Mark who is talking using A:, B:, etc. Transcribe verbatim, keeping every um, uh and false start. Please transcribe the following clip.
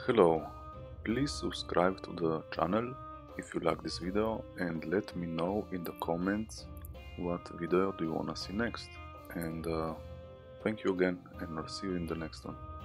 A: Hello, please subscribe to the channel if you like this video and let me know in the comments what video do you wanna see next. And uh, thank you again, and I'll see you in the next one.